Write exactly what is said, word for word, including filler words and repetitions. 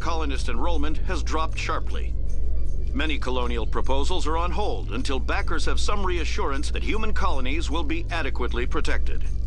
colonist enrollment has dropped sharply. Many colonial proposals are on hold until backers have some reassurance that human colonies will be adequately protected.